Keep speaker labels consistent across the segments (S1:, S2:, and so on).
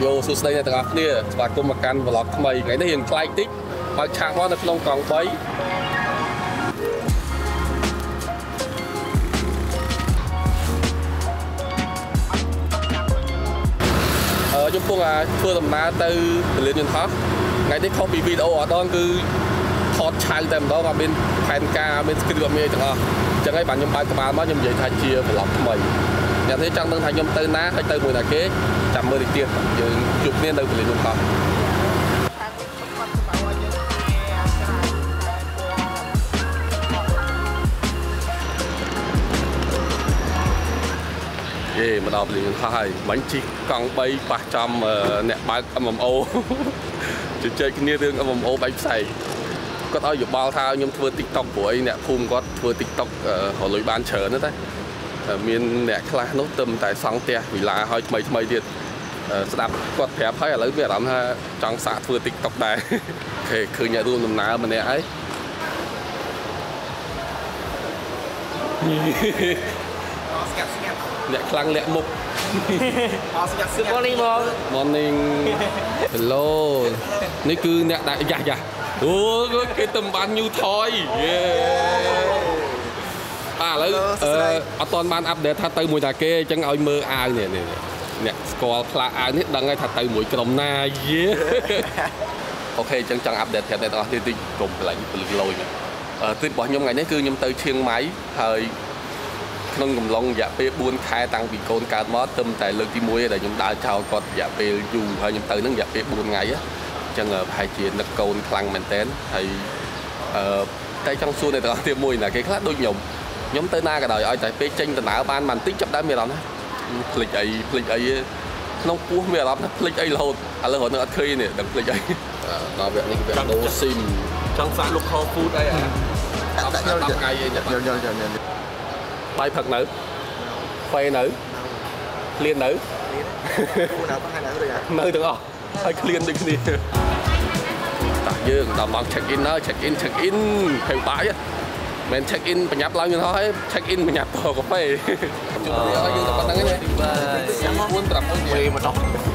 S1: Yo សួស្តីអ្នកទាំងអស់គ្នាស្វាគមន៍មកកាន់ vlog ថ្មីថ្ងៃនេះយើងខ្លាចតិចបើកឆាកមកនៅក្នុងកង់ 3 ខ្ញុំពងធ្វើដំណើរទៅពលានយន្តហោះថ្ងៃនេះខុសពីវីដេអូអត់ដល់គឺថតឆៅតែម្ដងអត់មានផែនការមាន script អត់មានទាំងអស់អញ្ចឹងហើយបាទខ្ញុំបើកក្បាលមកខ្ញុំនិយាយថាជា vlog ថ្មីអ្នកនេះចង់ដឹងថាខ្ញុំទៅណាហើយទៅមួយណាគេចាំមើលតិចទៀតយើងជួបគ្នានៅពលានយន្តហោះមកដល់ពលានយន្តហោះហើយមិញជិះកង់ 3 ប៉ះចំអ្នកបើក MMO ជជែកគ្នារឿង MMO បែកផ្សេងគាត់ឲ្យយោបល់ថាខ្ញុំធ្វើ TikTok ព្រោះអីអ្នកភូមិគាត់ធ្វើ TikTok រលុយបានច្រើនណាស់តែមានអ្នកខ្លះនោះទៅតែសង់ផ្ទះវិឡាឲ្យថ្មីទៀតស្ដាប់គាត់ប្រាប់ហើយឥឡូវមានអារម្មណ៍ថាចង់សាកធ្វើ TikTok ដែរអូខេឃើញអ្នករួមដំណើរម្នាក់ហើយអ្នកខ្លាំងលាក់មុខmorning hello នេះគឺអ្នកដែលយ៉ាអូគេទៅបានញូថយឥឡូវអត់ទាន់បានអាប់ដេតថាទៅមួយតាគេអញ្ចឹងឲ្យមើលអាវនេះអ្នកស្គាល់ផ្លាកអាវនេះដឹងហើយថាទៅមួយក្រុមណាអូខេអញ្ចឹងចង់អាប់ដេតប្រាប់អ្នកទាំងអស់ទៀតតិចកុំកន្លែងពលឹកលយទ្រីបរបស់ខ្ញុំថ្ងៃនេះគឺខ្ញុំទៅឈៀងម៉ៃហើយក្នុងកំឡុងរយៈពេល 4 ខែតាំងពីកូនកើតមកទៅតែលើកទី1ដែលខ្ញុំដើរចោលគាត់រយៈពេលយូរហើយខ្ញុំទៅនឹងរយៈពេល 4 ថ្ងៃអញ្ចឹងប្រហែលជានឹកកូនខ្លាំងមែនតើហើយតែចង់សួរអ្នកទាំងអស់ទៀតមួយណាគេខ្លះដូចខ្ញុំទៅណាក៏ដោយឲ្យតែពេលចេញដំណើរបានបន្តិចចាប់ដើមមានអារម្មណ៍ណាភ្លេចអីក្នុងពោះមានអារម្មណ៍ថាភ្លេចអីរហូតឥឡូវរហូតនឹងអត់ឃើញនេះដឹងភ្លេចអីដល់វគ្គនេះវគ្គដូរស៊ីមចង់សាក local food អីដាក់10ថ្ងៃអីយល់បាយផឹកនៅហ្វេនៅឃ្លាននៅគូនៅផឹកនៅដូចនៅទាំងអស់ហើយឃ្លានដូចគ្នាតាយើងដល់មក check in ហើយ check in ភ័យបាយមិន check in បញ្ញាប់ឡើងយន្តហោះហើយ check in បញ្ញាប់តកាហ្វេជួបគ្នាឲ្យយើងទៅប៉ុណ្្នឹងទេចាំមក4 5វេមកដល់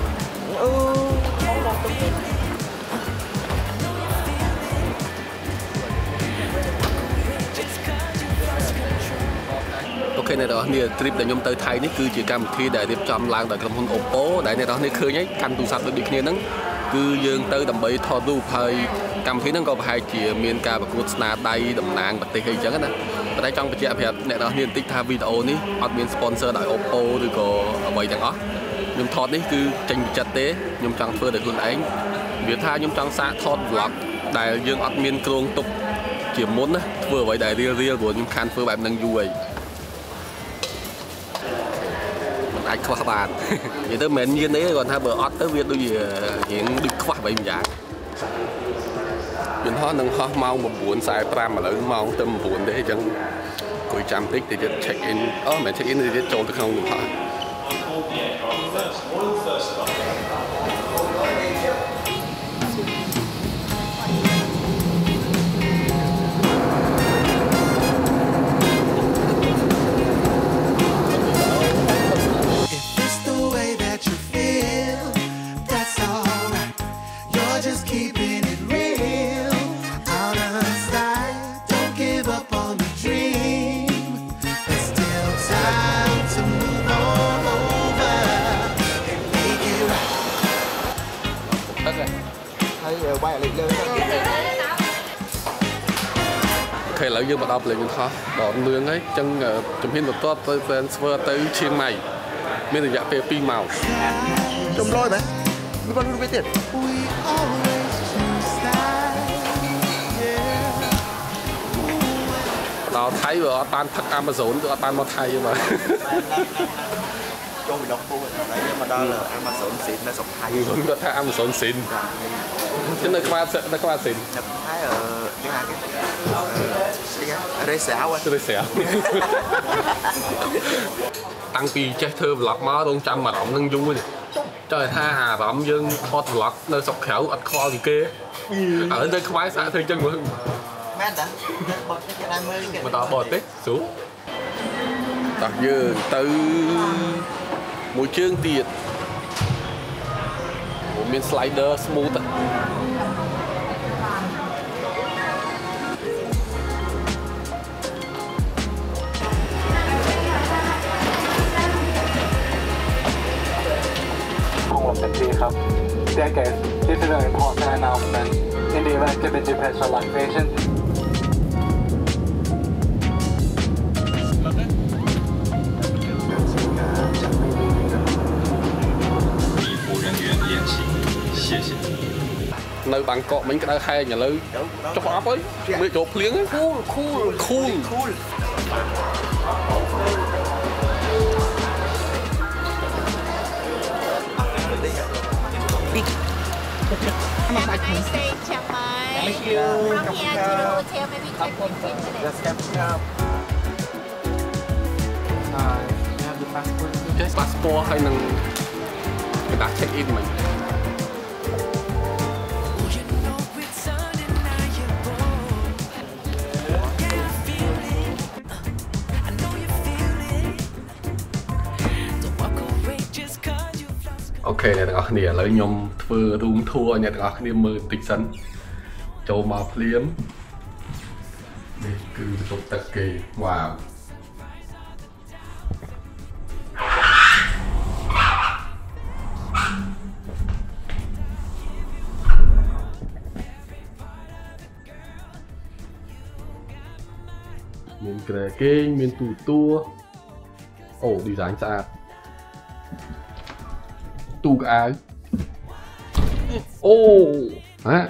S1: អូខេអ្នកទាំងអស់គ្នា trip ដែលខ្ញុំទៅថៃនេះគឺជាកម្មវិធីដែលរៀបចំឡើងដោយក្រុមហ៊ុន Oppo ដែលអ្នកទាំងអស់គ្នាឃើញហើយកាន់ទូរស័ព្ទដូចគ្នាហ្នឹងគឺយើងទៅដើម្បីថតរូបហើយកម្មវិធីហ្នឹងក៏ប្រហែលជាមានការប្រកួតស្នាដៃតំណាងប្រទេសអីចឹងណាប៉ុន្តែចង់បញ្ជាក់ប្រាប់អ្នកទាំងអស់គ្នាបន្តិចថាវីដេអូនេះអត់មាន sponsor ដោយ Oppo ឬក៏អ្វីទាំងអស់ខ្ញុំថតនេះគឺចេញពីចិត្តទេខ្ញុំចង់ធ្វើដោយខ្លួនឯងវាថាខ្ញុំចង់សាកថត vlog ដែលយើងអត់មានគ្រោងទុកជាមុនណាធ្វើអ្វីដែលរៀលព្រោះខ្ញុំខានធ្វើបែបហ្នឹងយូរហើយអាចខ្វះបាននិយាយទៅមិនមានទេគាត់ថាបើអត់ទៅវាដូចរៀងដូចខ្វះបែបយ៉ាងយន្តហោះនឹងហោះម៉ោង 9:45 ឥឡូវម៉ោងទៅ 9 ទេអញ្ចឹងគួយចាំតិចទៅទៀត check in មិន check in ទៅទៀតចូលទៅក្នុងយន្តហោះខេឥឡូវយើងមកដល់ពលានយន្តហោះដល់លឿងហើយអញ្ចឹងជំហានបន្ទាប់ទៅ transfer ទៅឈៀងម៉ៃមានរយៈពេល 2 ម៉ោងចំលយមែនមិនបានវាទៀតដល់ថៃវាអត់បានផឹក Amazon គឺអត់បានមកថៃទេបាទចូលពីដងពោះហើយមកដល់ Amazon ស៊ីននៅស្រុកថៃគាត់ថា Amazon ស៊ីនchứ nơi qua sẽ nơi qua xịn nhập thái ở tiếng Anh cái rê xẻo tăng pi chết thơ vlog máu đông trăm mà động nâng dung trời tha hà bấm dương hot vlog nơi sọc khéo ắt kho gì kia ở đây khoái xả thôi chân mừng mà tao bọt đấy xuống tập dương từ một chương tiệt មាន slider smooth
S2: ครับ Staircase this is very important announcement in the event of individualization
S1: នៅបាងកកមិញក្តៅហែងឥឡូវចុះអប់អើយមើលចូលភ្លៀងខូល
S3: Have a nice stay in Chiang Mai.
S2: Thank you.
S3: From here to the hotel, maybe 10-15 minutes.
S2: Just catching up you have the passport
S1: ចេះ passport ហើយនឹងกระดาษ check in មិញ អូខេអ្នកទាំងអស់គ្នាឥឡូវខ្ញុំធ្វើ room tour ឲ្យអ្នកទាំងអស់គ្នាមើលបន្តិចសិនចូលមកភ្លាមនេះគឺបន្ទប់ទឹកគេវ៉ាវមានក្រែគេងមានទូអូ design ស្អាតទូកអាវអូហ៎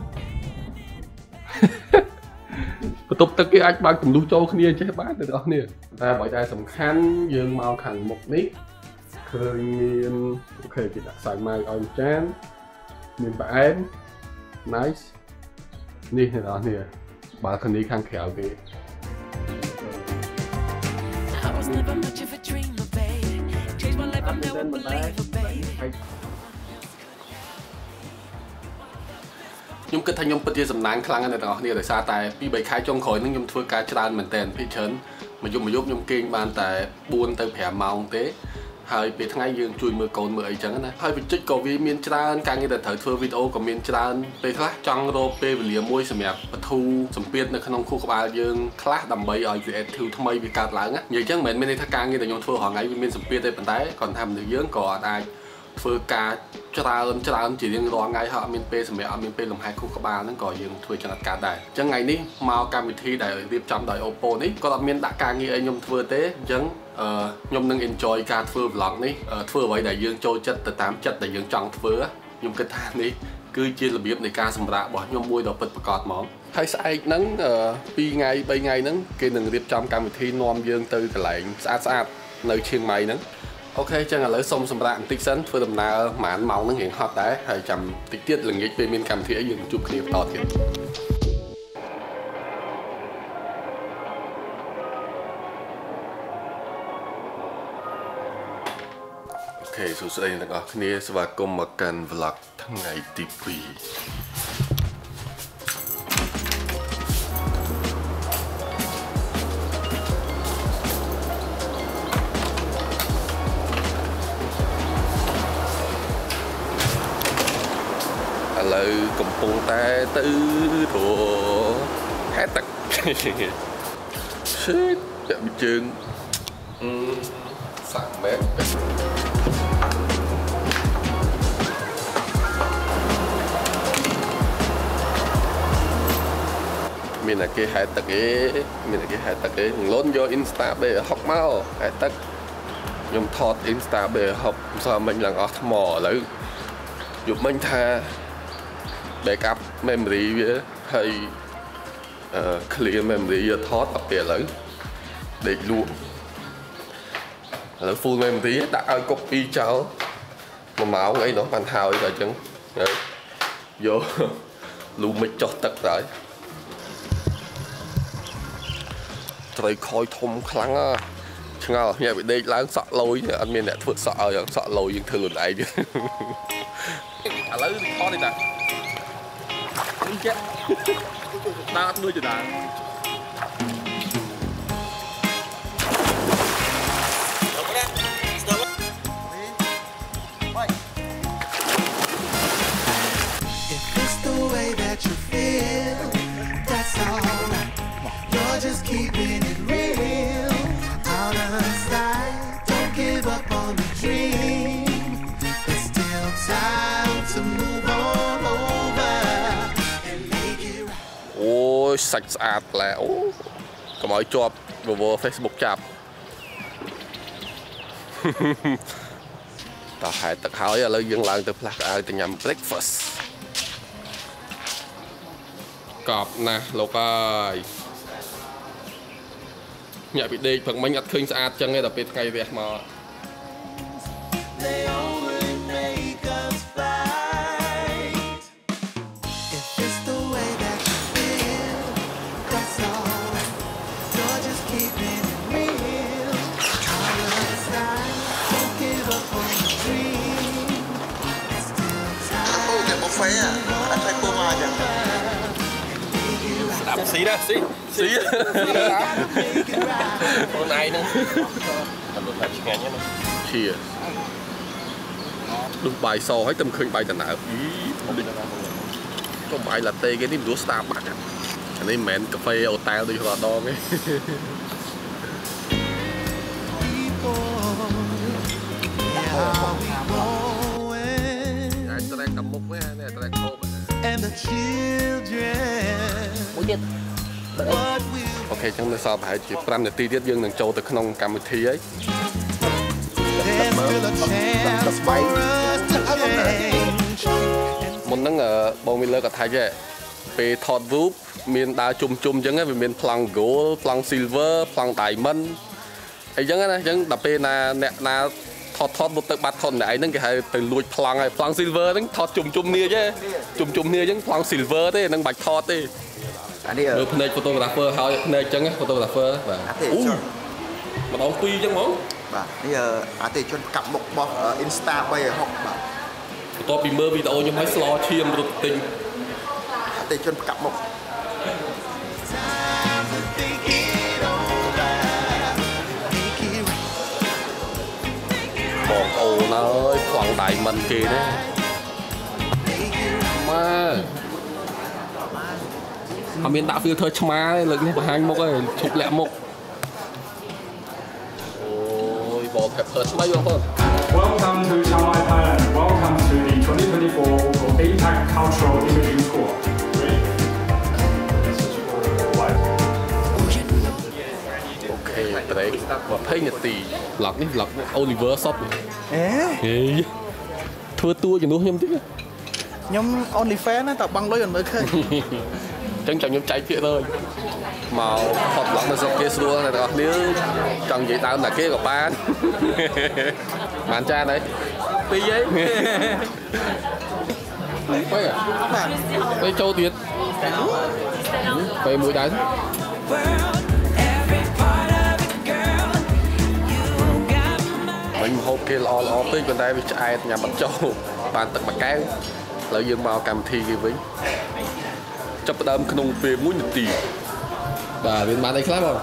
S1: បន្ទប់ទឹកគេអាចបើកទម្លុះចូលគ្នាចេះបានទាំងអស់គ្នាតែបើតែសំខាន់យើងមកខាងមុខនេះឃើញមានអូខេគេដាក់សាច់ម៉ៅឲ្យចានមានផ្អែម nice នេះទាំងអស់គ្នាបាល់កនីខាងក្រៅគេខ្ញុំគិតថាខ្ញុំពិតជាសំណាងខ្លាំងណាស់អ្នកទាំងអស់គ្នាដោយសារតែ2-3ខែចុងក្រោយហ្នឹងខ្ញុំធ្វើការច្រើនមែនតើពីច្រើនមកយប់ខ្ញុំគេងបានតែ4 ទៅ 5 ម៉ោងទេហើយពេលថ្ងៃយើងជួយមើលកូនមើលអីចឹងណាហើយវិចិត្រក៏វាមានច្រើនការងារដែលត្រូវធ្វើវីដេអូក៏មានច្រើនពេលខ្លះចង់រកពេលវេលាមួយសម្រាប់បទូសម្ពាធនៅក្នុងខួរក្បាលយើងខ្លះដើម្បីឲ្យ creative ថ្មីវាកើតឡើងណានិយាយចឹងមិនមែនមានន័យថាការងារដែលខ្ញុំធ្វើរាល់ថ្ងៃវាមានសម្ពាធទេប៉ុន្តែគាត់ថាមនុស្សយើងក៏អាចធ្វើការច្រើនជារៀងរាល់ថ្ងៃហើយអត់មានពេលសម្រាប់អត់មានពេលលំហែខួរក្បាលហ្នឹងក៏យើងធ្វើចង្អត់កើតដែរអញ្ចឹងថ្ងៃនេះមកកម្មវិធីដែលរៀបចំដោយ Oppo នេះគាត់អត់មានដាក់ការងារអីខ្ញុំធ្វើទេអញ្ចឹងខ្ញុំនឹង enjoy ការធ្វើ vlog នេះធ្វើអ្វីដែលយើងចូលចិត្តទៅតាមចិត្តដែលយើងចង់ធ្វើខ្ញុំគិតថានេះគឺជារបៀបនៃការសម្រាករបស់ខ្ញុំមួយដ៏ពិតប្រាកដហ្មងហើយស្អែកហ្នឹង2 ថ្ងៃ 3 ថ្ងៃហ្នឹងគេនឹងរៀបចំកម្មវិធីនាំយើងទៅកន្លែងស្អាតនៅឈៀងម៉ៃហ្នឹងអូខេចឹងឥឡូវសូមសម្រាប់បន្តិចសិនធ្វើដំណើរប្រហែលម៉ោងហ្នឹងរៀងហត់ដែរហើយចាំតិចទៀតល្ងាចពេលមានកម្មវិធីអីយើងជួបគ្នាបន្តទៀតអូខេសួស្តីអ្នកនរគ្នាស្វាគមន៍មកកាន់ vlog ថ្ងៃទី2ឥឡូវកំពុងតែទៅរហែទឹកឈឺតែជើង3 ម៉ែត្រមានតែគេហែទឹកឯងលូនយក Insta បែហុកមកហែទឹកខ្ញុំថត Insta បែហុកមិនស្គាល់មិញឡើងអស់ថ្មឥឡូវយប់មិញថា backup memory វាហើយclear memory យកថតដល់ពេលឥឡូវដេកលក់ឥឡូវ full memory ដាក់ឲ្យ copy ចោល1 ម៉ោងអីនោះបានហើយដល់អញ្ចឹងយកលូមិចចុះទឹកទៅត្រូវខយធំខ្លាំងឆ្ងល់ញ៉ាំពីដេកឡើងសក់លយអត់មានអ្នកធ្វើសក់ឲ្យសក់លយយើងធ្វើខ្លួនឯងឥឡូវ record ទេតានេះចេះដើរអត់ដូចដើរសាច់ស្អាតឡែអូកុំឲ្យជាប់វវ Facebook ចាប់តោះហែទឹកហើយឥឡូវយើងឡើងទៅផ្លាស់អាវទៅញ៉ាំ breakfast កប់ណាស់លោកអើយញាក់ពីដេកព្រឹកមិញអត់ឃើញស្អាតចឹងទេដល់ពេលថ្ងៃវះមក
S4: anh thấy cô mà chẳng
S1: đạp xí đó xí hôm nay nữa chia đúng bài so hết tâm khơi bài tận nào có bài là tê cái niềm đúa Starbucks à anh ấy mẹn cà phê ô tao đi vào đo ấy ok chẳng sao phải chỉ 5 นาทีទៀតយើងនឹងចូលទៅក្នុងកម្មវិធីấy មុនហ្នឹងបងមានលើកថាចេះពេលថតរូបមានដើរជុំអញ្ចឹងវាមានប្លង់ gold ប្លង់ silver ប្លង់ diamond អីចឹងណាអញ្ចឹងដល់ពេលណាអ្នកណាថតមុតទៅបាត់ថតម្នាក់ឯងហ្នឹងគេហៅទៅលួចប្លង់ហើយប្លង់ silver ហ្នឹងថតជុំគ្នាទេជុំគ្នាអញ្ចឹងប្លង់ silver ទេនឹងបាច់ថតទេអានេះលើភ្នែក photographer ហើយភ្នែកអញ្ចឹង photographer បាទអូម្ដង2អញ្ចឹងហ្មង
S4: បាទនេះអតិថិជនកាប់មុខរបស់ Insta 360បាទ
S1: បន្ទាប់ពីមើលវីដេអូខ្ញុំឲ្យស្លោឈាមរត់ទិញ
S4: អតិថិជនកាប់មុខ
S1: បងប្អូនអើយខ្លាំងដៃមិនគេណាម៉ែអត់មានដាក់ filter ឆ្មាទេលើកនេះបង្ហាញមុខឯងឈប់លាក់មុខអូយបង pepper ថ្មីបងប្អូន
S5: Welcome to Chiang Mai, Thailand. Welcome to the 2024 APAC Cultural Imaging Tour.
S1: Okay, break 20 នាទី vlog នេះ vlog Oliver សតហេធ្វើតួជំនួសខ្ញុំតិច
S6: ខ្ញុំ only fan តែបង់លុយអត់មើលឃើញ
S1: ចឹងចាំខ្ញុំចែកភាគទៅមកផុត vlog នៅស្រុកគេស្រួលតែបងប្អូនចង់និយាយដើមតែគេក៏បានបានចានអីពីរអីពេលចូលទៀតពេលមួយដែរមិនហូបគេល្អពេកប៉ុន្តែវាឆ្អែតញ៉ាំបាត់ចូលបានទឹកមួយកែវឥឡូវយើងមកកម្មវិធីគេវិញចាប់ផ្ដើមក្នុងពេល1នាទីបាទវាបានអីខ្លះបង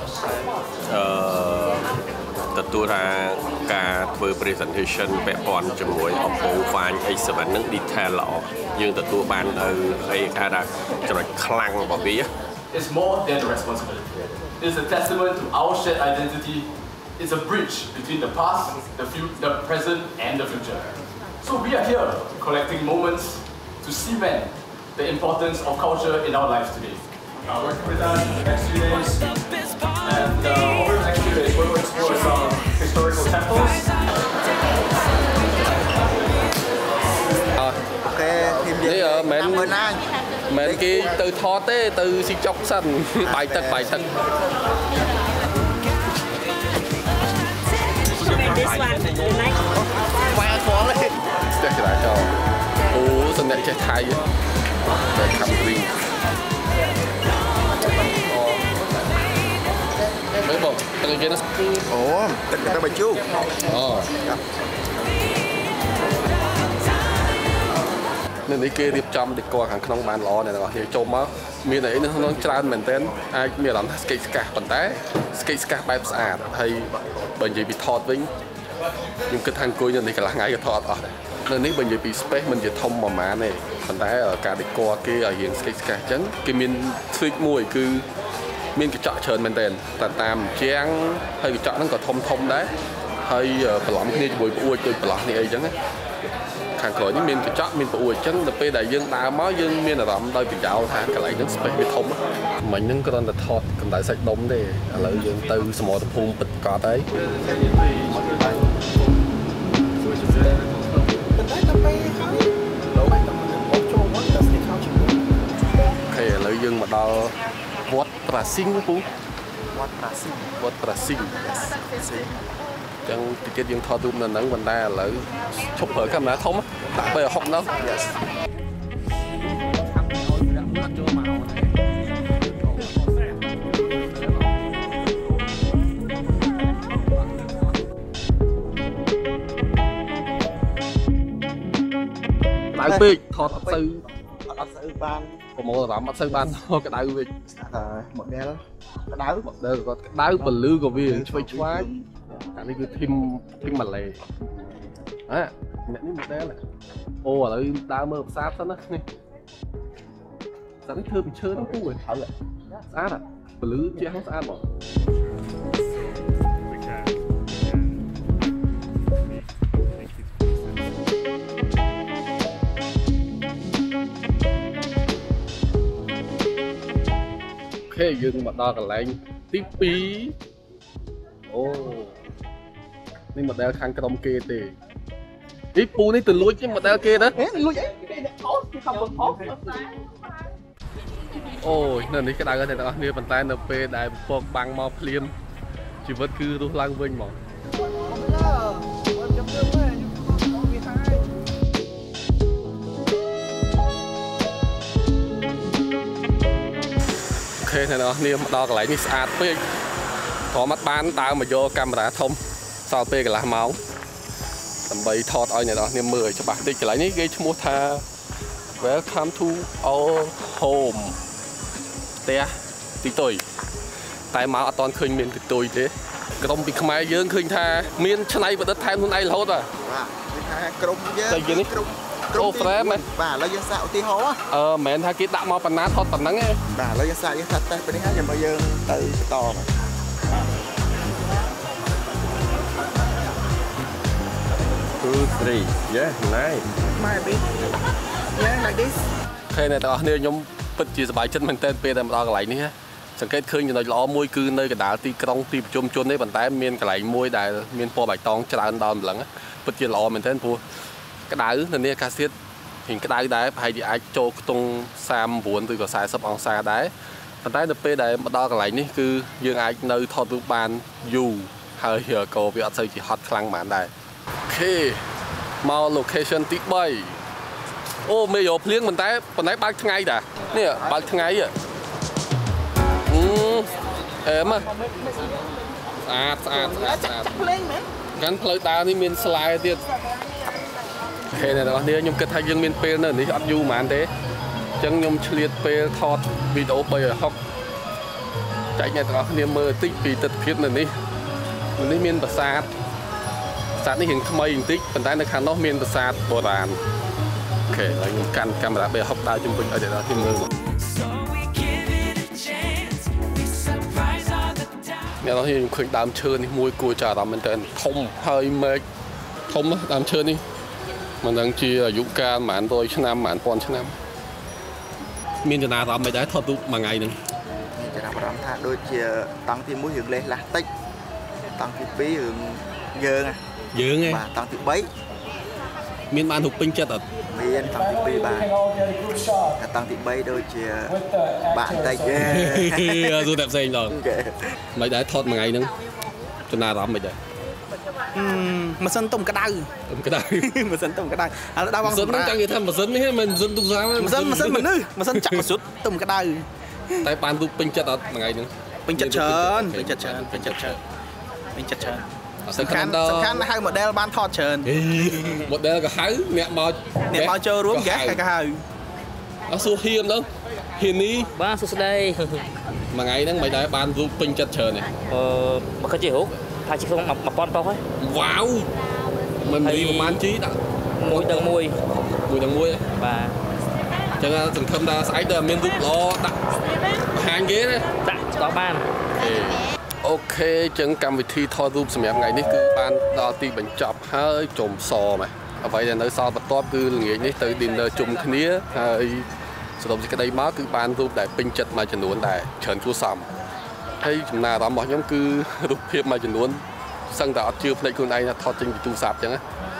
S1: ទទួលថាការធ្វើ presentation ពាក់ព័ន្ធជាមួយ Oppo Find X7 ហ្នឹង detail ល្អយើងទទួលបាននៅអីគេហៅថាចំណុចខ្លាំងរបស់វា
S5: It's more than a responsibility. It's a testament to our shared identity. It's a bridge between the past, the present, and the future. So we are here collecting moments to cement the importance of culture in our lives today. Working with us in the next few days, and over the next few days, we'll explore some historical temples.
S4: Okay,
S1: mến cái từ thọt ấy, từ xí chọc sân, bài thật.
S3: This one, you like?
S4: Khoa khó lên.
S1: Chắc là cho. Ồ, sân này chạy thay ấy. Để cầm riêng. Mấy bộ, tầng kia nó...
S4: Ồ, tầng người ta bày chú.
S1: Ồ. Nên đi kia điệp trong đi qua hàng không bàn lò này là hiểu trộm á miền ấy nó tràn mình tên ai miền lắm skate ska bản té skate ska bài sạch hay bởi vì bị thọt vĩnh nhưng cái thằng cô nhân thì cả là ngay cái thọt à nên nếu bởi vì bị space mình chỉ thông mà má này bản té ở cả đi qua kia ở hiện skate ska chấn cái miền suy mùi cứ miền cái chợ trơn mình tên tam trang hay cái chợ nó còn thông đấy hay lỏng kia buổi buổi tôi lỏng này ấy chấn ấy ខាងក្រោយនេះមានកញ្ចក់មានប្រួយអញ្ចឹងដល់ពេលដែលយើងដើរមកយើងមានអារម្មណ៍ដោយប្រយោលថាកន្លែងហ្នឹង space វាធំមិញហ្នឹងគ្រាន់តែថតកម្ដៅសាច់ដុំទេឥឡូវយើងទៅសមរភូមិពិតប្រាកដហើយអូខេឥឡូវយើងមកដល់វត្តប្រាស៊ីងពូវត្តប្រាស៊ីងចឹងតិចទៀតយើងថតរូបនៅហ្នឹងប៉ុន្តែឥឡូវឈប់ប្រើកាមេរ៉ាធំដាក់ទៅ60នោះដៅពេកថតអត់ទៅបានប្រមូលអារម្មណ៍អត់ទៅបានក្តៅវិញ
S4: model ក្តៅ
S1: model ក៏ក្តៅពលឺក៏វាឆ្វេងឆ្វាយអានេះគឺធីមម៉ាឡេអ្នកនេះ model អូឥឡូវដើរមើលផ្សារសិនណានេះស្អាតនេះធ្វើពីឈើហ្នឹងពូហើយត្រូវស្អាតពលឺជះហ្នឹងស្អាតបងអូខេយើងមកដល់កន្លែងទី2អូនេះ model ខាងក្រុមគេទេទីពូនេះទៅលួចជា model គេណាលួចអីគេថតគេខំថតអូយនៅនេះក្តៅតែទាំងអស់គ្នាប៉ុន្តែនៅពេលដែលពកបាំងមកភ្លាមជីវិតគឺរស់ឡើងវិញហ្មងអូខេអ្នកនរគ្នាមកដល់កន្លែងនេះស្អាតពេកព្រមអត់បានដើរមកយកកាមេរ៉ាធំសល់ពេលកន្លះម៉ោងដើម្បីថតឲ្យអ្នកនរគ្នាមើលឲ្យច្បាស់តិចកន្លែងនេះគេឈ្មោះថា Welcome to our home ផ្ទះទីតុយតែមកអត់ទាន់ឃើញមានទីតុយទេក្រុមពីខ្មែរយើងឃើញថាមានឆ្នៃប្រឌិតថែមខ្លួនឯងរហូតបាទ
S4: គេថាក្រុមយើង
S1: អូ frame
S4: បាទឥឡូវយើងសាកឧទាហរណ៍
S1: មិនមែនថាគេដាក់មកប៉ុណ្ណាថតប៉ុណ្ណឹងទេ
S4: បាទឥឡូវយើងសាកយើងថាតេស្តពេលនេះហើយចាំមកយើងទៅបន្តបាទ2 3 yeah nice
S6: my bit yeah like this
S1: ឃើញអ្នកទាំងអស់គ្នាខ្ញុំពិតជាសប្បាយចិត្តមែនទែនពេលដែលមកដល់កន្លែងនេះសង្កេតឃើញចំណុចល្អមួយគឺនៅកណ្ដាលទីក្រុងទីប្រជុំជននេះប៉ុន្តែមានកន្លែងមួយដែលមានពណ៌បៃតងច្រើនដល់ម្លឹងពិតជាល្អមែនទែនព្រោះក្តៅនៅនេះអាកាសធាតុរៀងក្តៅដែរប្រហែលជាអាចចូលខ្ទង់39ឬក៏40អង្សាដែរប៉ុន្តែនៅពេលដែលមកដល់កន្លែងនេះគឺយើងអាចនៅថតរូបបានយូរហើយក៏វាអត់សូវជាហត់ខ្លាំងបានដែរអូខេមក location ទី3អូមេយកភ្លៀងប៉ុន្តែបើកថ្ងៃដែរនេះបើកថ្ងៃអឺអែមស្អាត
S6: ភ្លេងមែន
S1: កាន់ផ្លូវដើរនេះមានស្លែទៀតហេអ្នកនរគ្នាខ្ញុំគិតថាយើងមានពេលនៅនេះអត់យូរហ្មងទេអញ្ចឹងខ្ញុំឆ្លៀតពេលថតវីដេអូ360ចែកអ្នកនរគ្នាមើលតិចពីទស្សនភាពនៅនេះមានប្រាសាទនេះរៀងថ្មីបន្តិចប៉ុន្តែនៅខាងនោះមានប្រាសាទបុរាណអូខេហើយខ្ញុំកាន់កាមេរ៉ា360ដើរជុំវិញឲ្យអ្នកនរគ្នាមើលអ្នកនរខ្ញុំឃើញដើមឈើនេះមួយគួរចាប់អារម្មណ៍មែនតើធំហើយមែកធំដើមឈើនេះមិនដឹងជាអាយុកាលប្រហែល100ឆ្នាំប្រហែល1000ឆ្នាំមានចំណារអារម្មណ៍មិនដែរថតរូបមួយថ្ងៃហ្នឹង
S4: មានចំណារអារម្មណ៍ថាដូចជាតង់ទី1រឿងលេះឡាស់តិចតង់ទី2រឿង
S1: យើងឯង
S4: បាទតង់ទី3
S1: មានបានរូបពេញចិត្តអត់
S4: មានតង់ទី2បាទតែតង់ទី3ដូចជាបាក់តិចទេ
S1: ទូតែផ្សេងដល់មិនដែរថតមួយថ្ងៃហ្នឹងចំណារអារម្មណ៍មិនដែរ
S6: ម៉ាស៊ីនទុំក្តៅម៉ាស៊ីនទុំក្តៅឥឡូវដល់បង
S1: សម្រាប់ចង់និយាយថាម៉ាស៊ីននេះមិនម៉ាស៊ីនទូរស័ព្ទ
S6: ម៉ាស៊ីនមនុស្សម៉ាស៊ីនចាក់ម៉ាស៊ីនទុំក្តៅ
S1: តែបានរូបពេញចិត្តអត់មួយថ្ងៃហ្នឹង
S6: ពេញចិត្តច្រើនសំខាន់ហៅ model បានថតច្រើន
S1: model ក៏ហៅអ្នក
S6: មកចូលរួមគេក៏ហៅ
S1: អត់សួរហ៊ានទៅហ៊ាននេះ
S7: បាទសួស្ដី
S1: មួយថ្ងៃហ្នឹងមិនដែរបានរូបពេញចិត្តច្រើនទេ
S7: បើគេជារូបថាជាក្នុង1000ប៉ុស្តិ៍ហើយ
S1: វ៉ាវមិនមានប្រហែលជីដាក់
S7: មួយដល់មួយ
S1: បាទអញ្ចឹងសង្ឃឹមថាស្អែកទៅមានរូបល្អដាក់បង្ហាញគេណា
S7: ដាក់តបាន
S1: អូខេអញ្ចឹងកម្មវិធីថតរូបសម្រាប់ថ្ងៃនេះគឺបានដល់ទីបញ្ចប់ហើយចុំសមែនអ្វីដែលនៅសល់បន្ទាប់គឺល្ងាចនេះទៅ dinner ជុំគ្នាហើយសរុបសេចក្តីមកគឺបានរូបដែលពេញចិត្តមួយចំនួនដែរច្រើនគួរសមហើយចំណារអារម្មណ៍របស់ខ្ញុំគឺរូបភាពមួយចំនួនសឹងតែអត់ជឿភ្នែកខ្លួនឯងថាថតចេញពីទូរស័ព្ទអញ្ចឹងណា